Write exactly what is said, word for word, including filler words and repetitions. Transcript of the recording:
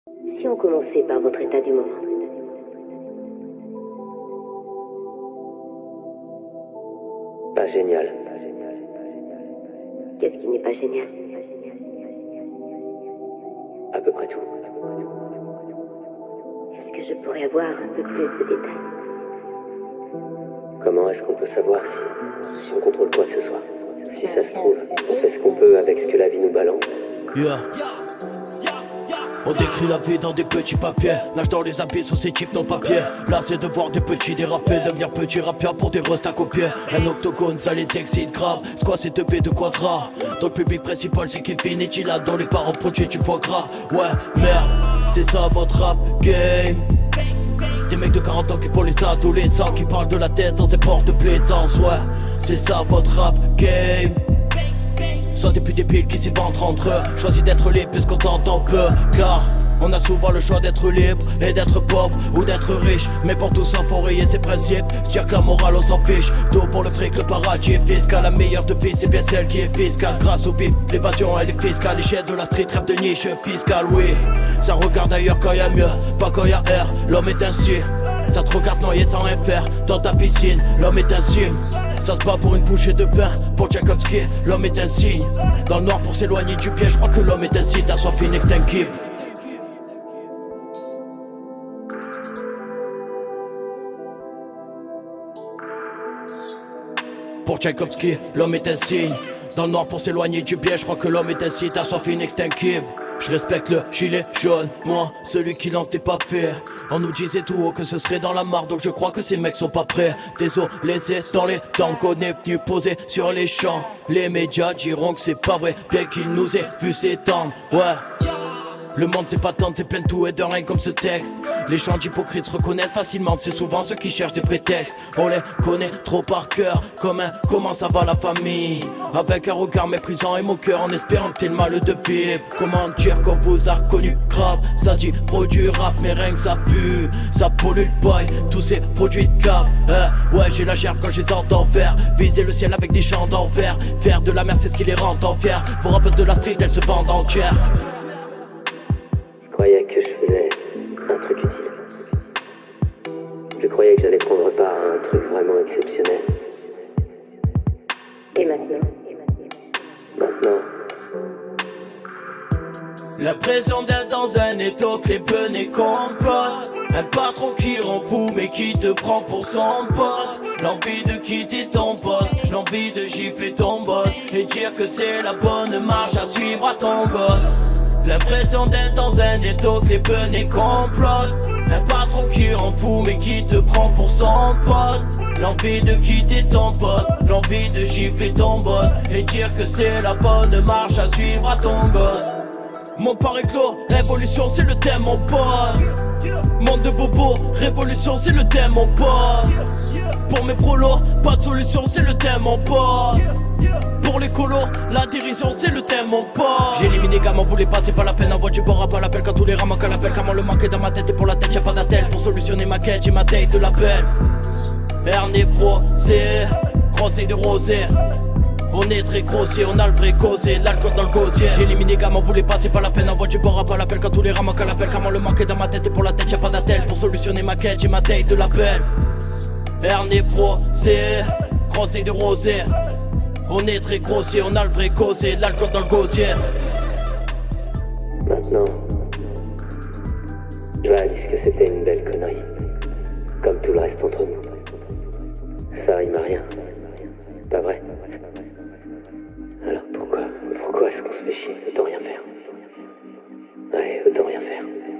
Si on commençait par votre état du moment. Pas génial. Qu'est-ce qui n'est pas génial? À peu près tout. Est-ce que je pourrais avoir un peu plus de détails? Comment est-ce qu'on peut savoir si, si on contrôle quoi que ce soit? Si ça se trouve, on fait ce qu'on peut avec ce que la vie nous balance. Yeah. On décrit la vie dans des petits papiers. Nage dans les abysses où ces types n'ont pas pied. Là c'est de voir des petits déraper, devenir petit rappeur pour des rustes à copier. Un octogone ça les excite grave. C'est quoi ces deux B de quadra? Dans le public principal c'est Kevin et Gila. Dans les paroles produits tu vois gras. Ouais merde, c'est ça votre rap game. Des mecs de quarante ans qui font les adolescents, qui parlent de la tête dans ces portes de plaisance. Ouais, c'est ça votre rap game. Soit des plus débiles qui s'y vendent entre eux. Choisis d'être libre puisqu'on t'entend peu. Car on a souvent le choix d'être libre et d'être pauvre ou d'être riche. Mais pour tout ça faut rayer ses principes. Dire que la morale on s'en fiche. Tout pour le fric, le paradis est fiscal. La meilleure de vie c'est bien celle qui est fiscale. Grâce au bif, l'évasion elle est fiscale. L'échelle de la street, rêve de niche fiscale. Oui, ça regarde ailleurs quand y'a mieux, pas quand y'a air. L'homme est ainsi, ça te regarde noyer sans rien faire. Dans ta piscine, l'homme est ainsi. Ça se bat pour une bouchée de pain. Pour Tchaïkovski, l'homme est un signe. Dans le noir pour s'éloigner du piège, je crois que l'homme est un signe. Ta soif inextinguible. Pour Tchaïkovski, l'homme est un signe. Dans le noir pour s'éloigner du piège, je crois que l'homme est un signe. Ta soif inextinguible. Je respecte le gilet jaune, moi, celui qui lance des papiers. On nous disait tout haut que ce serait dans la mare, donc je crois que ces mecs sont pas prêts. Désolé, c'est dans les temps qu'on est venu poser sur les champs. Les médias diront que c'est pas vrai, bien qu'ils nous aient vu s'étendre. Ouais. Le monde c'est pas tant, c'est plein de tout et de rien comme ce texte. Les chants d'hypocrites se reconnaissent facilement, c'est souvent ceux qui cherchent des prétextes. On les connaît trop par cœur, comme un comment ça va la famille. Avec un regard méprisant et moqueur en espérant que t'aies le mal de vivre. Comment dire qu'on vous a reconnu grave, ça se dit produit rap mais rien que ça pue. Ça pollue le boy, tous ces produits de cave. euh, Ouais j'ai la gerbe quand je les entends faire. Viser le ciel avec des chants d'envers. Faire de la merde c'est ce qui les rend en fiers. Vos rappeuses de la street elles se vendent entières. Je croyais que je faisais un truc utile. Je croyais que j'allais prendre part à un truc vraiment exceptionnel. Et maintenant? Maintenant, L'impression d'être dans un étau que les benets complotent. Un patron qui rend fou mais qui te prend pour son pote. L'envie de quitter ton poste, l'envie de gifler ton boss et dire que c'est la bonne marche à suivre à ton gosse. L'impression d'être dans un étau que les benets complotent. Un patron qui rend fou mais qui te prend pour son pote. L'envie de quitter ton poste, l'envie de gifler ton boss et dire que c'est la bonne marche à suivre à ton gosse. Mon pari clos, révolution c'est le thème mon pote. Monde de bobo, révolution c'est le thème mon pote. Pour mes prolos, pas de solution c'est le thème mon pote. Pour les colos, la dérision c'est le thème mon pote. J'ai éliminé gamin, voulait pas, c'est pas la peine. Envoie du bord à pas l'appel quand tous les rats manquent à l'appel. Comment le manquer dans ma tête et pour la tête y'a pas d'attel. Pour solutionner ma quête, j'ai ma tête de l'appel. Herné pro, c'est grosse taille de rosé. On est très grossier, on a le vrai causé, l'alcool dans le gosier. J'ai éliminé gamin, voulait pas, c'est pas la peine. Envoie du bord à pas l'appel quand tous les rats manquent à l'appel. Comment le manquer dans ma tête et pour la tête y'a pas d'attel. Pour solutionner ma quête, j'ai ma tête de l'appel. Herné pro, c'est grosse taille de rosé. On est très grossier, on a le vrai causé, l'alcool dans le gosier. maintenant, je réalise que c'était une belle connerie. Comme tout le reste entre nous. Ça rime à rien. Pas vrai? Alors pourquoi, pourquoi est-ce qu'on se fait chier? Autant rien faire. Ouais, autant rien faire.